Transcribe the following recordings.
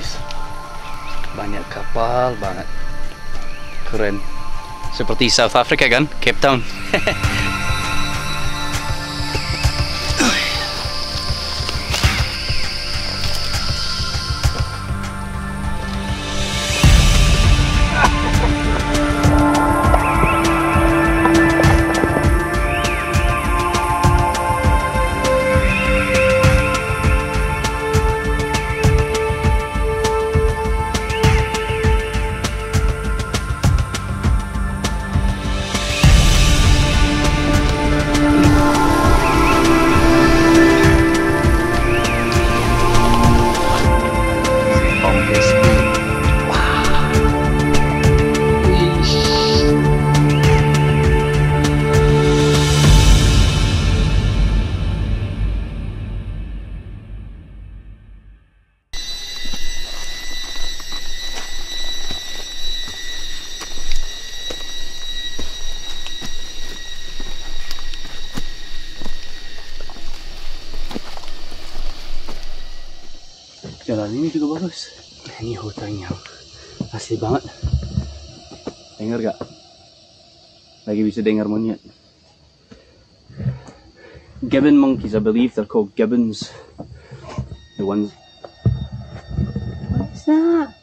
guys, banyak kapal banget, keren, seperti South Africa kan, Cape Town. Jalan ini juga bagus. Ini hutan yang asli banget. Dengar gak? Lagi bisa dengar monyet. Gibbon monkeys, I believe they're called gibbons. The ones. What's that?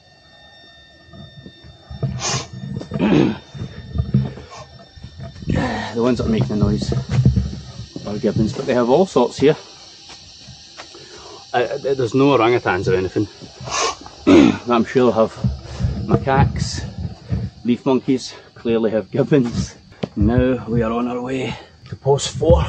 The ones that make the noise are gibbons, but they have all sorts here. There's no orangutans or anything. I'm sure they'll have macaques, leaf monkeys, clearly have gibbons. Now we are on our way to post 4.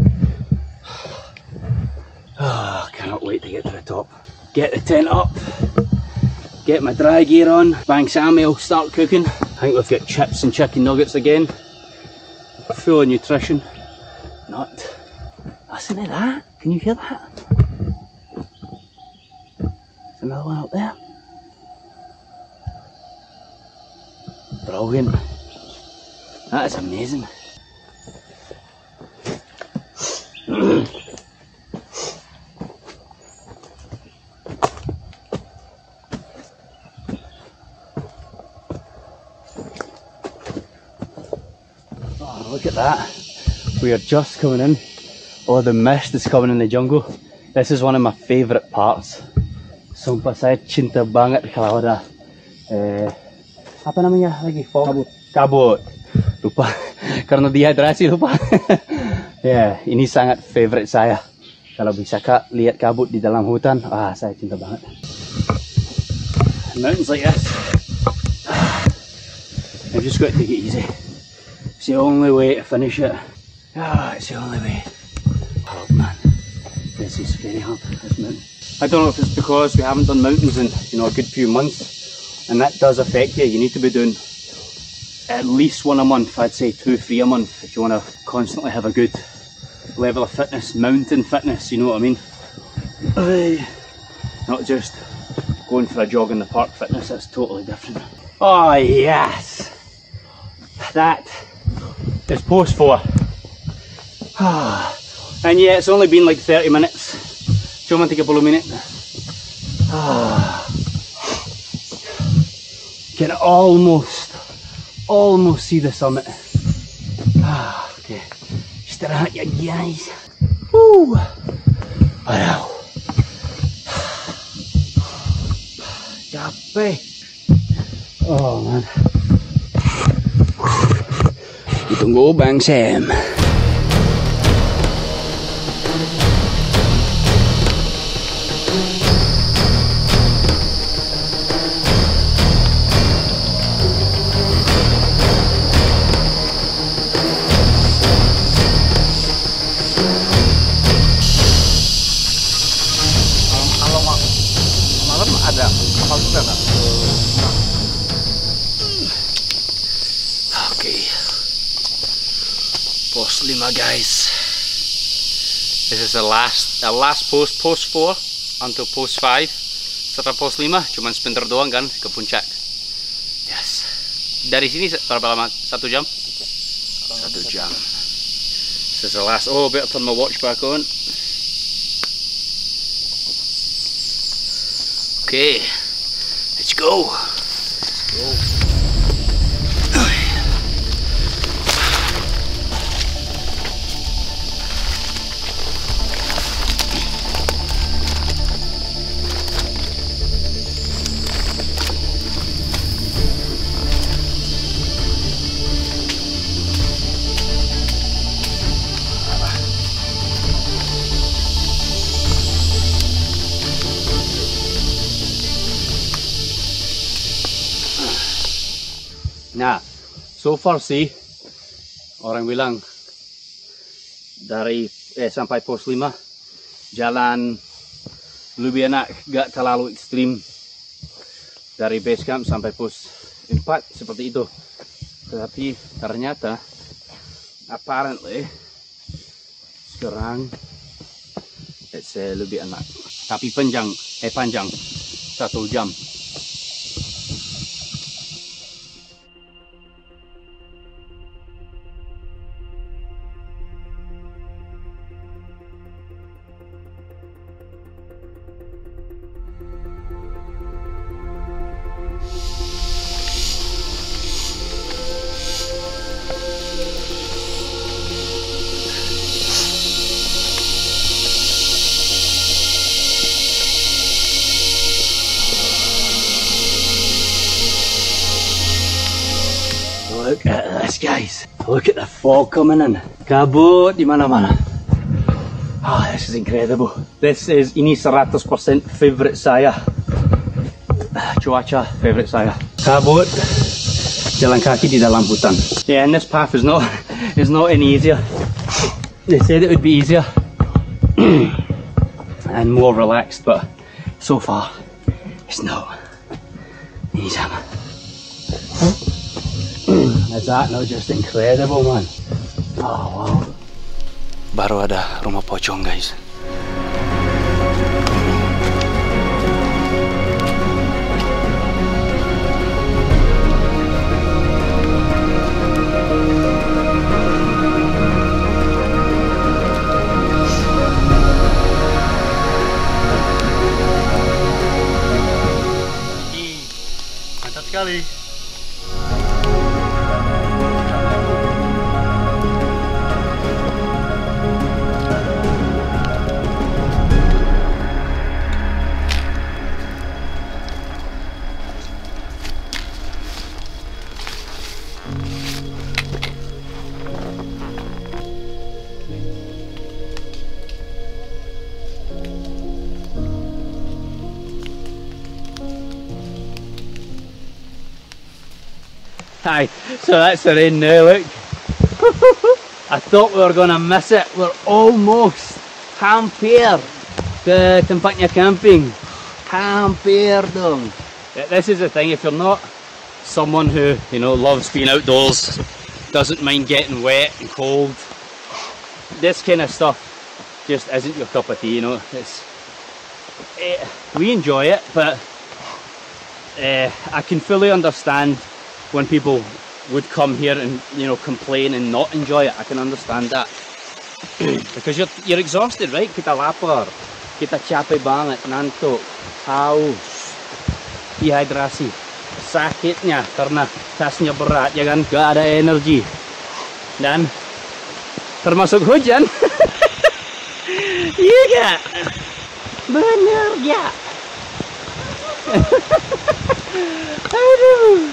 Oh, cannot wait to get to the top. Get the tent up, get my dry gear on, Bang Sammy will start cooking. I think we've got chips and chicken nuggets again. Full of nutrition. Not. Listen to that, can you hear that? Another one up there. Brilliant. That is amazing. Oh, look at that. We are just coming in. Oh, the mist is coming in the jungle. This is one of my favourite parts. Sumpah saya cinta banget kalau ada apa namanya lagi, fog, kabut. Lupa karena dehidrasi lupa. Ya, ini sangat favorite saya. Kalau bisa kak lihat kabut di dalam hutan, saya cinta banget. Mountains like this, I've just got to take it easy. It's the only way to finish it. It's the only way. Oh man, this is very hard, this mountain. I don't know if it's because we haven't done mountains in a good few months, and that does affect you. You need to be doing at least 1 a month. I'd say 2, 3 a month if you want to constantly have a good level of fitness, mountain fitness. You know what I mean? Not just going for a jog in the park fitness. That's totally different. Oh yes, that is post 4. And yeah, it's only been like 30 minutes. Cuma 30 menit. Can almost see the summit. Okay, istirahat ya guys. Aduh, capek. Oh man, ditunggu Bang Sam. Okay, post 5 guys. This is the last post 4 until post 5. Setelah post 5 cuman sebentar doang kan ke puncak. Yes. Dari sini berapa lama? 1 jam? 1 jam. This is the last. Oh, better turn my watch back on. Okay, Let's go. Nah, so far sih orang bilang dari sampai pos 5 jalan lebih enak, gak terlalu ekstrim dari base camp sampai pos 4 seperti itu. Tetapi ternyata apparently sekarang lebih enak. Tapi panjang 1 jam. Look at this, guys. Look at the fog coming in. Kabut di mana-mana. Oh, this is incredible. Ini 100% favorite saya. Cuaca favorite saya. Kabut, jalan kaki di dalam hutan. Yeah, and this path is not any easier. They said it would be easier and more relaxed, but so far it's not easy. Is that not just incredible, man? Oh wow. Baru ada rumah pocong, guys. Mantap sekali. Hi, so that's the rain now, look. I thought we were going to miss it. We're almost hampir ke tempatnya camping. Hampir dong. This is the thing, if you're not someone who, you know, loves being outdoors, doesn't mind getting wet and cold, this kind of stuff just isn't your cup of tea, you know. We enjoy it, but I can fully understand when people would come here and, you know, complain and not enjoy it. I can understand that. Because you're exhausted, right? Kita lapar, kita capek banget, ngantuk, haus, dehidrasi, sakitnya karena tasnya berat, ya kan? Gak ada energi, dan termasuk hujan. Iya gak? Bener gak? Aduh.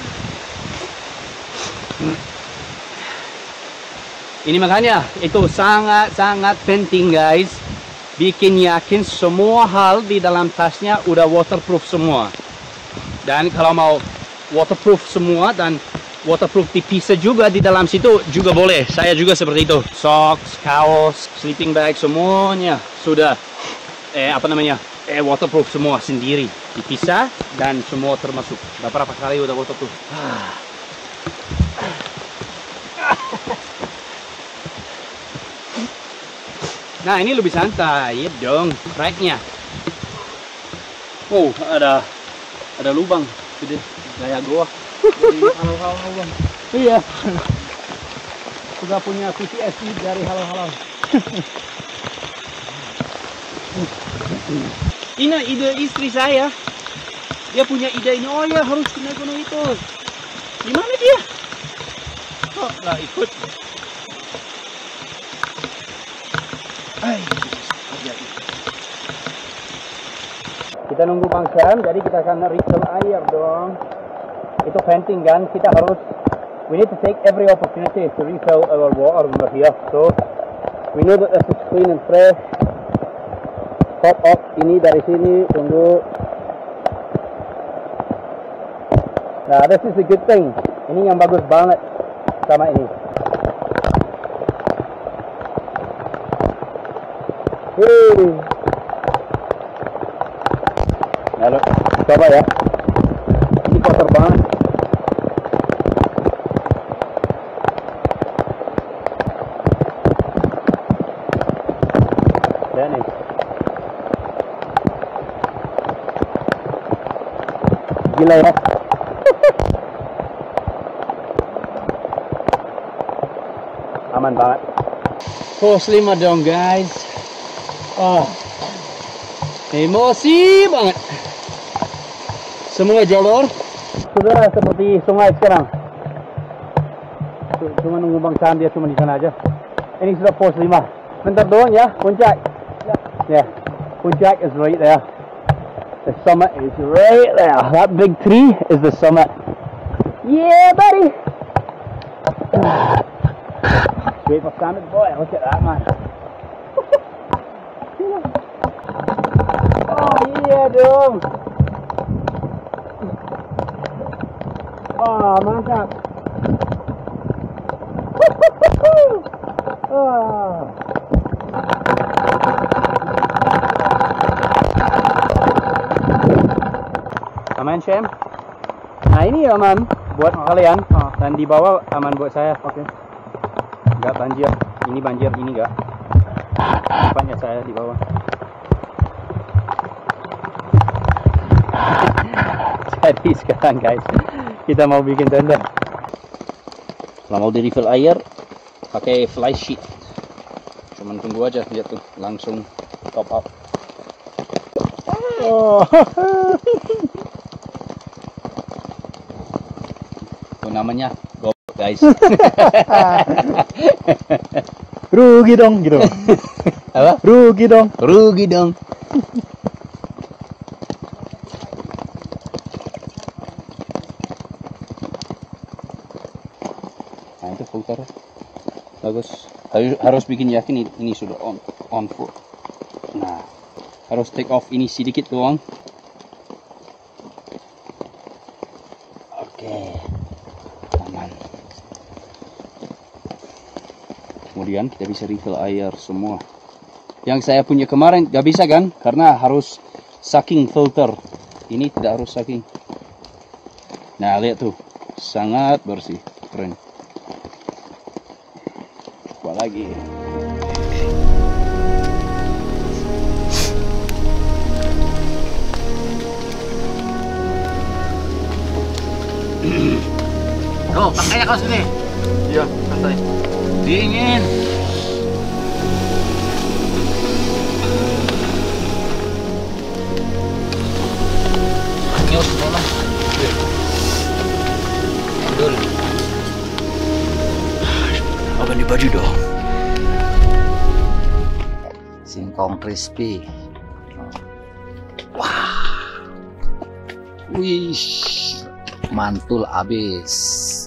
Ini makanya itu sangat-sangat penting, guys. Bikin yakin semua hal di dalam tasnya udah waterproof semua. Dan kalau mau waterproof semua dan waterproof dipisah juga di dalam situ juga boleh. Saya juga seperti itu. Socks, kaos, sleeping bag, semuanya sudah waterproof semua sendiri. Dipisah dan semua termasuk. Beberapa kali udah waterproof. Nah, ini lebih santai, ya dong, tracknya. Oh, ada lubang, gede, gaya gua. Halau-halau. Iya. Sudah punya PTSD dari halau-halau. Ini ide istri saya. Dia punya ide ini, oh ya harus naik gunung itu. Di mana dia? Kok nggak ikut? Kita nunggu Bang Sam, jadi kita akan refill air dong. Itu penting kan, kita harus, we need to take every opportunity to refill our water when we're here. So, we know that this is clean and fresh. Top up ini dari sini, tunggu. Nah, this is a good thing. Ini yang bagus banget sama ini. Hei. Lalu, coba ya. Ini kotor banget. Ya nih. Gila ya. Aman banget. Pos 5 dong guys. Oh, emosi banget. Semua jalur sudah seperti sungai sekarang. Cuma nunggu Bang Sam, dia cuma di sana aja. Ini sudah pos 5. Bentar doang ya, puncak. Ya, puncak is right there. The summit is right there. That big tree is the summit. Yeah, buddy. Wait for Sam, boy. Look at that, man. Oh iya dong. Oh mantap. Oh. Aman Syam? Nah ini aman buat kalian dan di bawah aman buat saya. Oke. Enggak banjir. Ini banjir, ini enggak. Depannya saya di bawah. Jadi sekarang guys, kita mau bikin tenda. Kalau mau di refill air, pakai fly sheet. Cuman tunggu aja, lihat tuh, langsung top up. Oh. Itu namanya goblok guys. Rugi dong gitu. Apa? Rugi dong. Rugi dong. Nah itu filter bagus. Harus bikin yakin ini sudah on full. Nah harus take off ini sedikit doang. Oke, aman. Kemudian kita bisa refill air semua. Yang saya punya kemarin gak bisa kan, karena harus sucking filter. Ini tidak harus sucking. Nah lihat tuh, sangat bersih, keren. Coba lagi. Tuh, pakainya kau sini. Iya, santai. Dingin. Nyus bola. Dul. Oh, ganti baju dong. Singkong crispy. Wah. Wih. Mantul abis.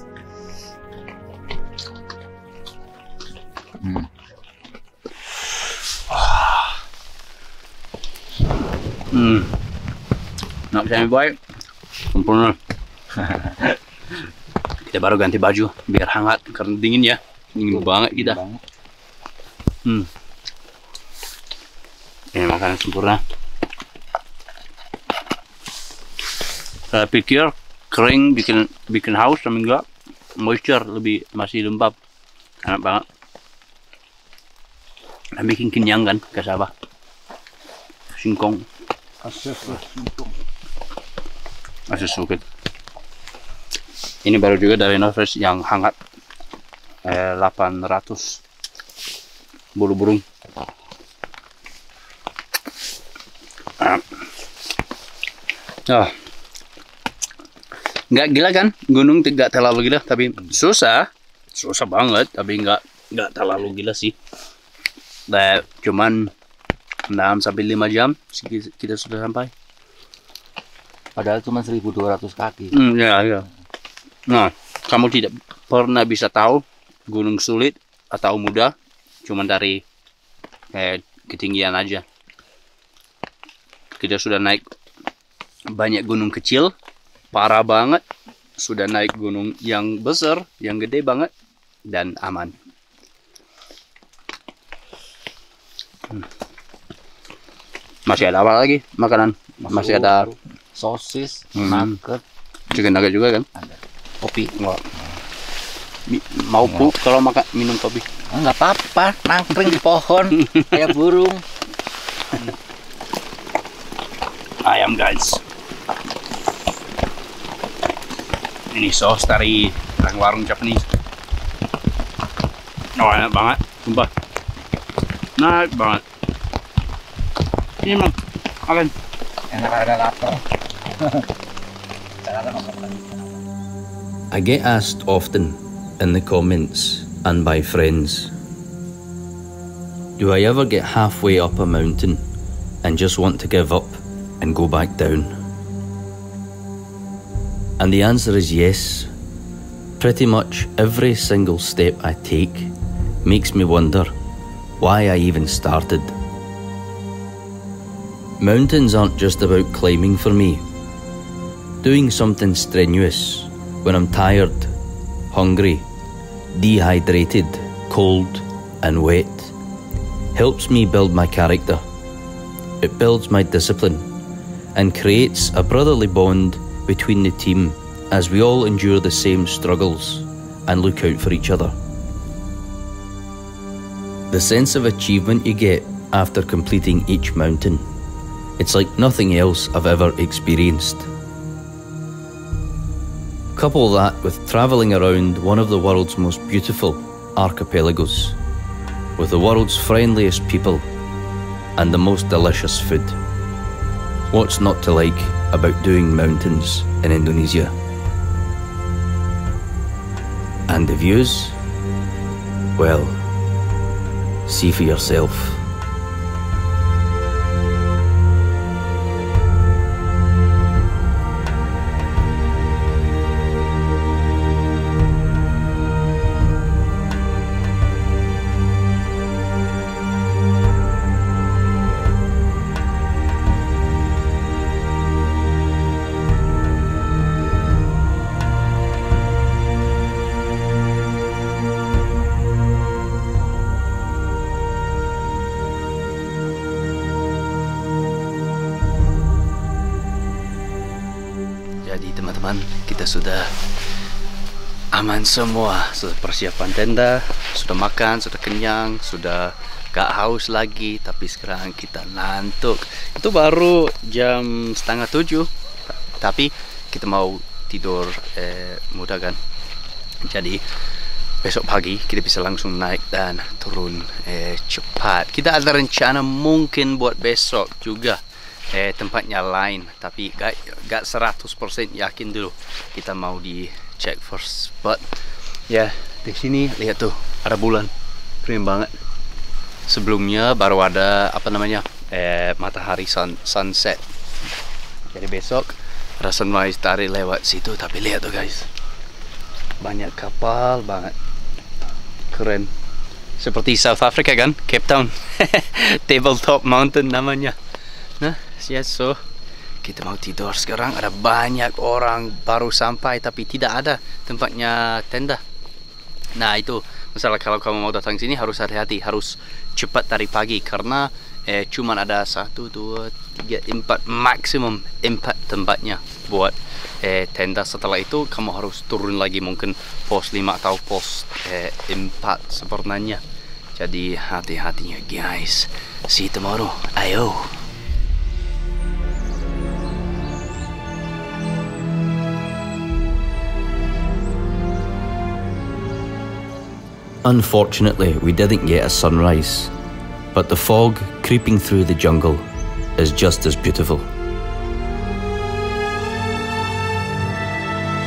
Nak bisa baik, sempurna. Kita baru ganti baju biar hangat karena dingin ya, dingin banget kita. Ini makanan sempurna. Saya pikir kering bikin haus, tapi enggak, moisture lebih masih lembab, enak banget. Dan bikin kenyang kan, kayak apa? Singkong. Masih suket. Ini baru juga dari Northwest yang hangat. 800 bulu burung. Nggak gila kan? Gunung tidak terlalu gila, tapi susah banget, tapi nggak terlalu gila sih. Cuman 6 sampai 5 jam kita sudah sampai. Padahal cuma 1.200 kaki. Ya. Nah, kamu tidak pernah bisa tahu gunung sulit atau mudah, cuma dari ketinggian aja. Kita sudah naik banyak gunung kecil, parah banget. Sudah naik gunung yang besar, yang gede banget, dan aman. Masih ada apa lagi makanan? Masih ada sosis, nugget, chicken nugget juga kan? ada kopi. Mau kalau minum kopi? Nggak apa-apa, nangkring di pohon kayak burung. Ayam guys. Ini sos dari warung Japanese. Oh, enak banget, sumpah. Enak banget. Ini emang kalian Enak ada lapar. I get asked often in the comments and by friends, do I ever get halfway up a mountain and just want to give up and go back down? And the answer is yes. Pretty much every single step I take makes me wonder why I even started. Mountains aren't just about climbing for me. Doing something strenuous when I'm tired, hungry, dehydrated, cold and wet helps me build my character. It builds my discipline and creates a brotherly bond between the team as we all endure the same struggles and look out for each other. The sense of achievement you get after completing each mountain, it's like nothing else I've ever experienced. Couple that with travelling around one of the world's most beautiful archipelagos, with the world's friendliest people and the most delicious food. What's not to like about doing mountains in Indonesia? And the views? Well, see for yourself. Jadi teman-teman, kita sudah aman semua. Sudah persiapan tenda, sudah makan, sudah kenyang, sudah gak haus lagi. Tapi sekarang kita ngantuk. Itu baru jam 6:30. Tapi kita mau tidur muda kan. Jadi besok pagi kita bisa langsung naik dan turun cepat. Kita ada rencana mungkin buat besok juga tempatnya lain, tapi gak 100% yakin dulu. Kita mau di check first. But ya, di sini lihat tuh ada bulan, keren banget. Sebelumnya baru ada apa namanya matahari sunset. Jadi besok ada sunrise dari lewat situ. Tapi lihat tuh guys, banyak kapal banget, keren. Seperti South Africa kan, Cape Town. Tabletop Mountain namanya. Nah, so kita mau tidur sekarang. Ada banyak orang baru sampai tapi tidak ada tempatnya tenda. Nah itu masalah, kalau kamu mau datang sini harus hati-hati, harus cepat dari pagi karena cuman ada 1, 2, 3, 4 maksimum 4 tempatnya buat tenda. Setelah itu kamu harus turun lagi, mungkin pos 5 atau pos 4 sebenarnya. Jadi hati-hatinya guys. See you tomorrow. Ayo. Unfortunately, we didn't get a sunrise, but the fog creeping through the jungle is just as beautiful.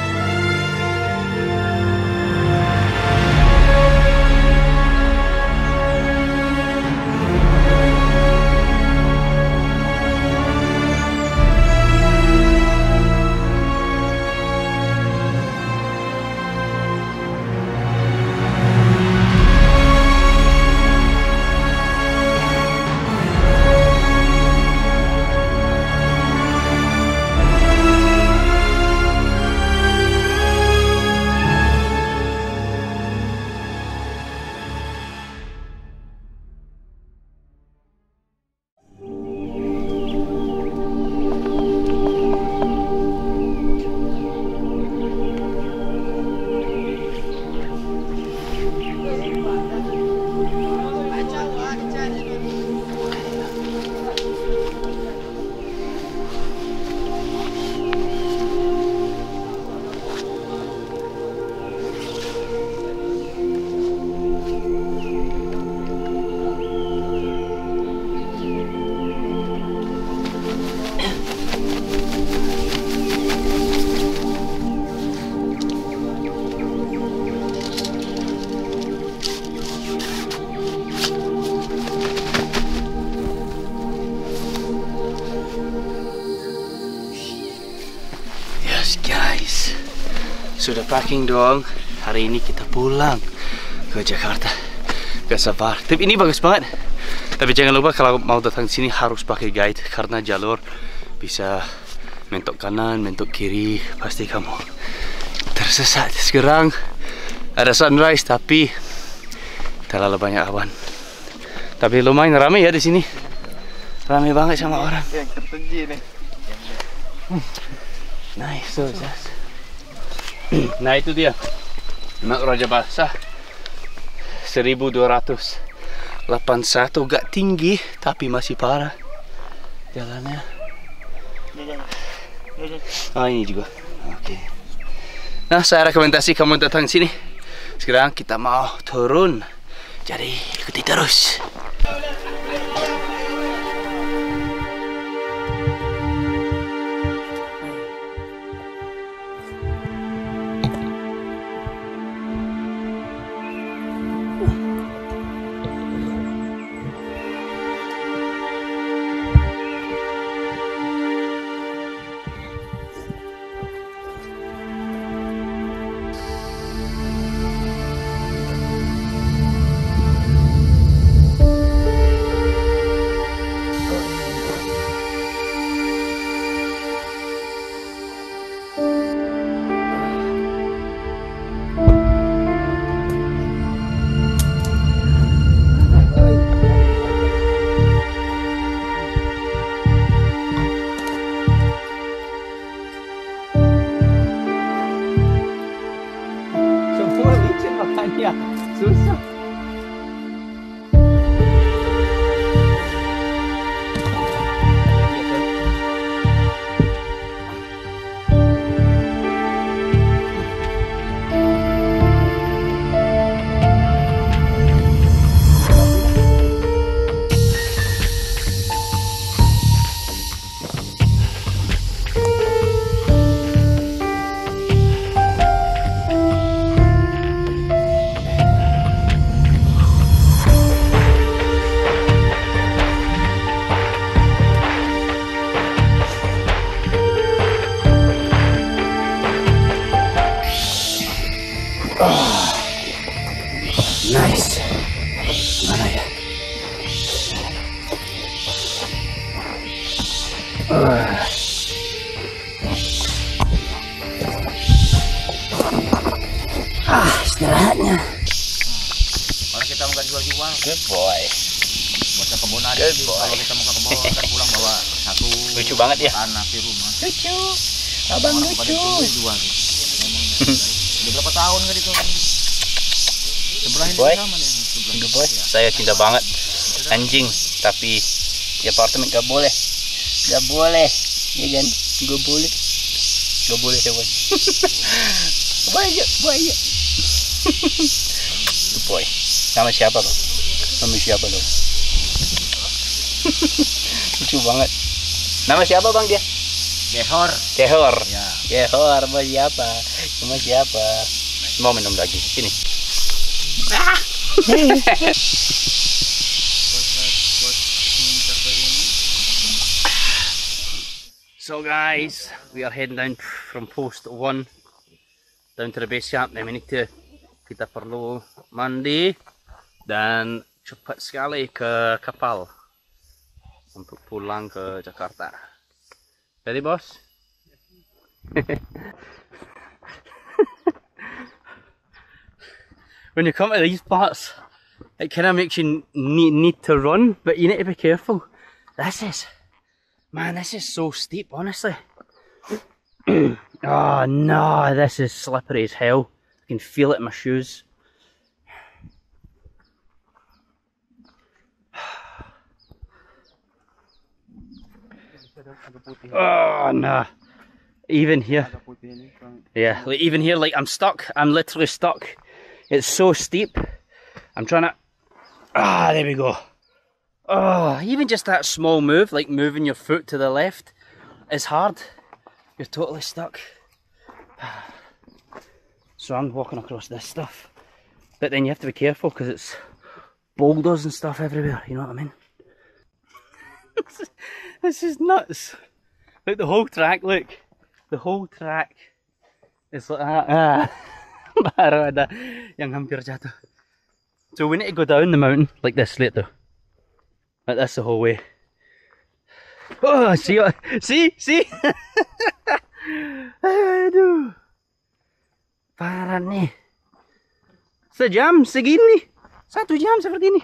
Yes guys, sudah packing doang. Hari ini kita pulang ke Jakarta, ke Sabar. Tip ini bagus banget. Tapi jangan lupa kalau mau datang sini harus pakai guide karena jalur bisa mentok kanan, mentok kiri, pasti kamu tersesat. Sekarang ada sunrise tapi terlalu banyak awan. Tapi lumayan ramai ya di sini. Ramai banget sama orang. Yang tertinggi nih. Nice, so just. Nah itu dia Mak Raja Basah 1281, gak tinggi tapi masih parah jalannya. Oh ini juga. Oke. Nah saya rekomendasi kamu datang sini. Sekarang kita mau turun, jadi ikuti terus. Ya, susah. Nice. Mana ya? Istirahatnya. Kalau kita mau jual-jual. Good boy. Buat ke kebun aja. Good boy. Kalau kita mau ke kebun kan pulang bawa satu. Lucu banget ya. Anak di rumah. Lucu. Abang Orang pada lucu. jual. Memang. Udah berapa tahun nggak itu? Sebelah ini Boy. sama nih. Sebelah Good boy. Saya cinta banget anjing, tapi di apartemen gak boleh. Gak boleh. Ya kan? Gak boleh. Gak boleh hewan. Banyak. Good boy. Nama siapa lo? Nama siapa lo? Lucu banget. Nama siapa bang dia? Gehor. Gehor. Ya. Gehor, sama siapa? Sama siapa? Mau minum lagi. Sini. So guys, we are heading down from post 1 down to the base camp. Then we need to, kita perlu mandi dan cepat sekali ke kapal untuk pulang ke Jakarta. Ready bos? When you come to these parts, it kind of makes you need to run, but you need to be careful. This is so steep, honestly. Oh no, this is slippery as hell. I can feel it in my shoes. Oh no. Even here. Yeah, like even here, like I'm stuck. I'm literally stuck. It's so steep. I'm trying to... there we go. Oh, even just that small move, like moving your foot to the left, is hard. You're totally stuck. So I'm walking across this stuff. But then you have to be careful because it's boulders and stuff everywhere, you know what I mean? This is nuts. Like the whole track, look. The whole track is like baru ada yang hampir jatuh. So we need to go down the mountain like this later. Like this the whole way. Oh, see. Aduh. Parah nih. Sejam segini. 1 jam seperti ini.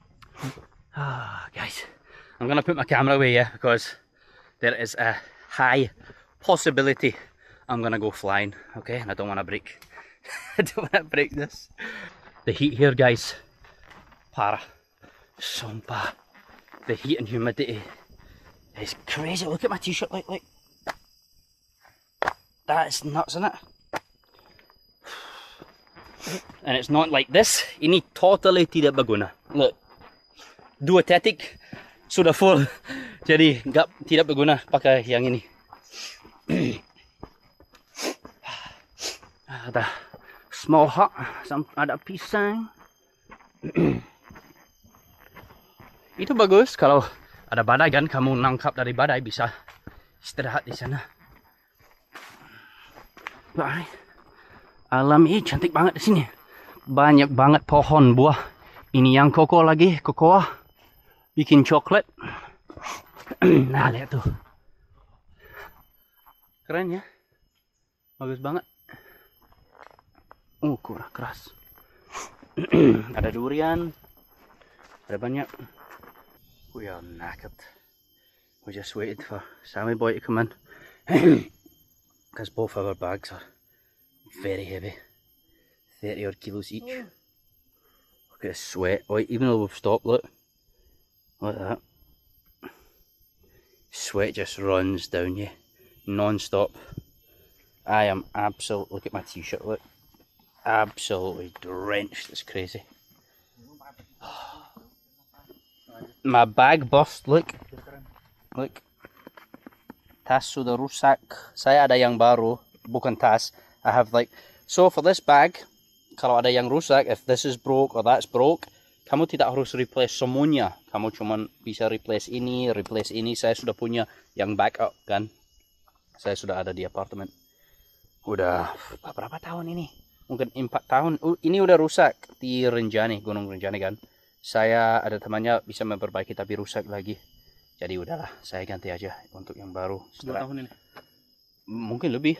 Guys, I'm gonna put my camera away, yeah, because there is a high possibility I'm gonna go flying, okay? And I don't wanna break. I don't wanna break this. The heat here, guys. Para. Sumpah. The heat and humidity is crazy. Look at my t-shirt, like. That is nuts, isn't it? And it's not like this. Ini totally tidak berguna. Look. 2 tetik sudah full. Jadi tidak berguna pakai yang ini. Ada small hut, ada pisang. Itu bagus kalau ada badai kan, kamu nangkap dari badai bisa istirahat di sana. Alam ini cantik banget di sini. Banyak banget pohon buah. Ini yang koko lagi, kokoa. Bikin coklat. Nah, lihat tuh. Keren ya. Bagus banget. Kurang keras. Ada durian. Ada banyak. We are knackered. We just waited for Sammy boy to come in. Because both of our bags are very heavy. 30 odd kilos each. Look at the sweat. Oh, even though we've stopped, look. Look at that. Sweat just runs down you. Non-stop. I am absolutely, look at my t-shirt, look. Absolutely drenched. It's crazy. My bag burst, look. Look. Tas sudah rusak. Saya ada yang baru, bukan tas. I have like, so for this bag, kalau ada yang rusak, if this is broke or that's broke, kamu tidak harus replace semuanya. Kamu cuma bisa replace ini. Saya sudah punya yang backup kan. Saya sudah ada di apartemen. Udah berapa tahun ini? Mungkin 4 tahun. Ini udah rusak di Rinjani, Gunung Rinjani kan. Saya ada temannya bisa memperbaiki tapi rusak lagi. Jadi udahlah, saya ganti aja untuk yang baru. 2 tahun ini? Mungkin lebih.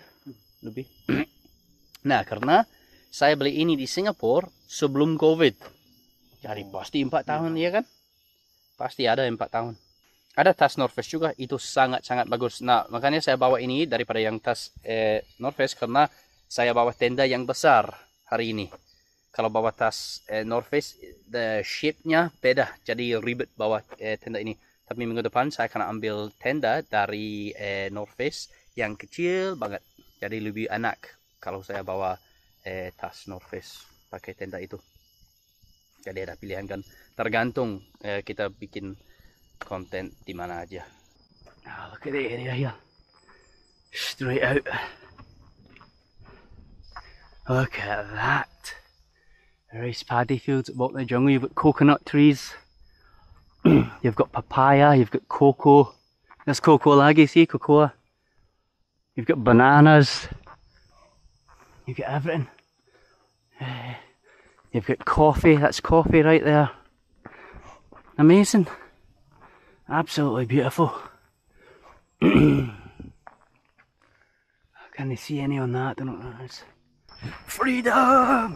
Nah, karena saya beli ini di Singapura sebelum COVID. Jadi pasti 4 tahun, ya kan? Pasti ada 4 tahun. Ada tas North Face juga, itu sangat-sangat bagus. Nah, makanya saya bawa ini daripada yang tas North Face karena saya bawa tenda yang besar hari ini. Kalau bawa tas North Face, the shape-nya beda. Jadi ribet bawa tenda ini. Tapi minggu depan saya akan ambil tenda dari North Face yang kecil banget. Jadi lebih enak kalau saya bawa tas North Face pakai tenda itu. Jadi ada pilihan kan. Tergantung kita bikin konten di mana aja. Now look at the area here. Straight out. Look at that. Rice paddy fields at the bottom of the jungle. You've got coconut trees. You've got papaya, you've got cocoa. There's cocoa lagi, see, cocoa. You've got bananas. You've got everything. You've got coffee, that's coffee right there. Amazing. Absolutely beautiful. Can they see any on that? I don't know what that is. Freedom!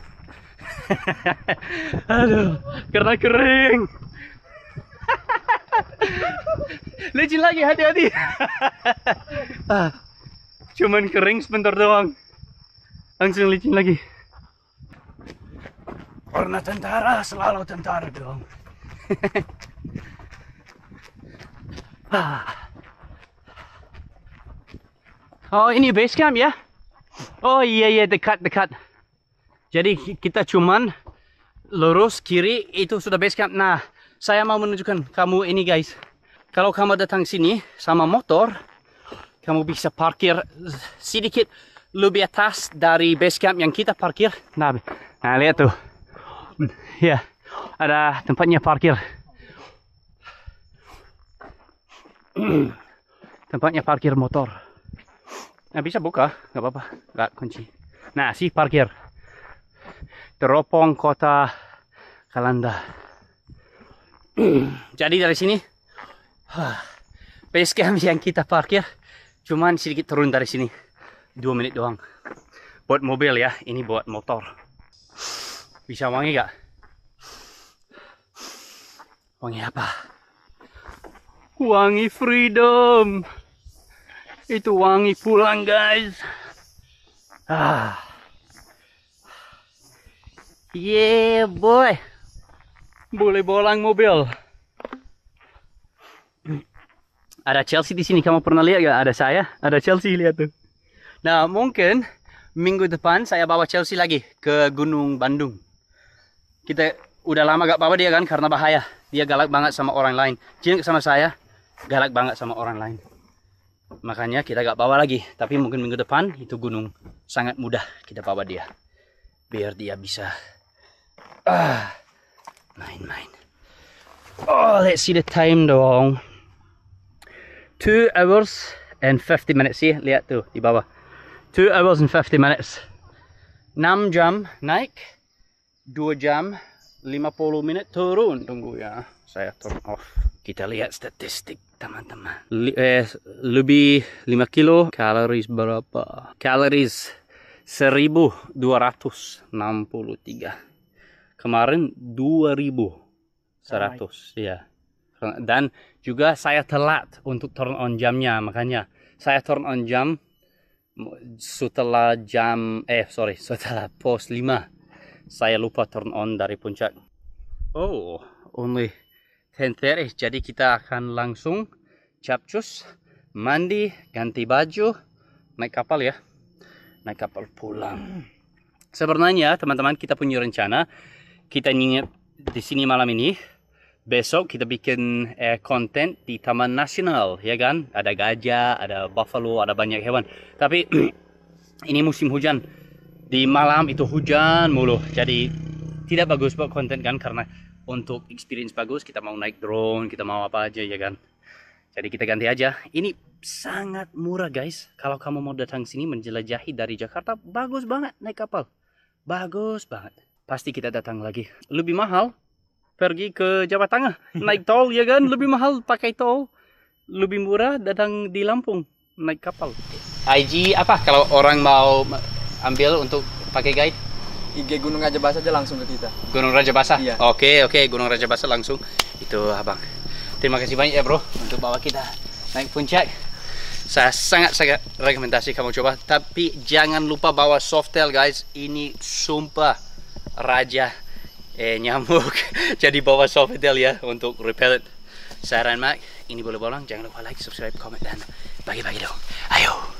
Aduh, karena kering. Licin lagi, hati-hati. Cuman kering sebentar doang. Langsung licin lagi. Warna tentara, selalu tentara dong. Oh, ini base camp ya? Oh iya, dekat. Jadi kita cuman lurus kiri, itu sudah base camp. Nah, saya mau menunjukkan kamu ini guys. Kalau kamu datang sini sama motor, kamu bisa parkir sedikit lebih atas dari base camp yang kita parkir. Nah lihat tuh. Ya, ada tempatnya parkir. Tempatnya parkir motor. Nah, bisa buka, nggak apa-apa, nggak kunci. Nah, si parkir. Teropong Kota Kalanda. Jadi dari sini, base camp yang kita parkir, cuman sedikit turun dari sini. 2 menit doang. Buat mobil ya, ini buat motor. Bisa wangi gak? Wangi apa? Wangi freedom. Itu wangi pulang, guys. Yeah, boy. Boleh bolang mobil. Ada Chelsea di sini. Kamu pernah lihat gak? Ada saya, ada Chelsea, lihat tuh. Nah, mungkin minggu depan saya bawa Chelsea lagi ke Gunung Bandung. Kita udah lama gak bawa dia kan, karena bahaya. Dia galak banget sama orang lain. Jin sama saya, galak banget sama orang lain. Makanya kita gak bawa lagi. Tapi mungkin minggu depan itu gunung sangat mudah kita bawa dia. Biar dia bisa main-main. Oh, let's see the time dong. 2 hours and 50 minutes sih. Lihat tuh di bawah. 2 hours and 50 minutes. 6 jam naik. 2 jam 50 menit turun. Tunggu ya. Saya turn off. Kita lihat statistik teman-teman. Lebih 5 kilo. Calories berapa? Calories 1263. Kemarin 2100 ya. Dan juga saya telat untuk turn on jamnya. Makanya saya turn on jam setelah setelah pos 5. Saya lupa turn on dari puncak. Oh, only 10:30. Jadi kita akan langsung capcus, mandi, ganti baju, naik kapal ya. Naik kapal pulang. Sebenarnya teman-teman, kita punya rencana. Kita nginep di sini malam ini. Besok kita bikin konten di Taman Nasional, ya kan? Ada gajah, ada buffalo, ada banyak hewan. Tapi ini musim hujan. Di malam itu hujan mulu. Jadi tidak bagus buat konten kan, karena untuk experience bagus kita mau naik drone, kita mau apa aja ya kan. Jadi kita ganti aja. Ini sangat murah guys. Kalau kamu mau datang sini menjelajahi dari Jakarta, bagus banget naik kapal. Bagus banget. Pasti kita datang lagi. Lebih mahal pergi ke Jawa Tengah, naik tol ya kan, lebih mahal pakai tol. Lebih murah datang di Lampung naik kapal. IG apa kalau orang mau ambil untuk pakai guide? IG Gunung Rajabasa aja langsung ke kita. Gunung Rajabasa? Iya. Oke, Gunung Rajabasa langsung. Itu abang. Terima kasih banyak ya bro untuk bawa kita naik puncak. Saya sangat rekomendasi kamu coba. Tapi jangan lupa bawa softail guys. Ini sumpah raja nyamuk. Jadi bawa softail ya untuk repellent. Saya Ryan Mac. Ini boleh bolang. Jangan lupa like, subscribe, comment dan bagi-bagi dong. Ayo.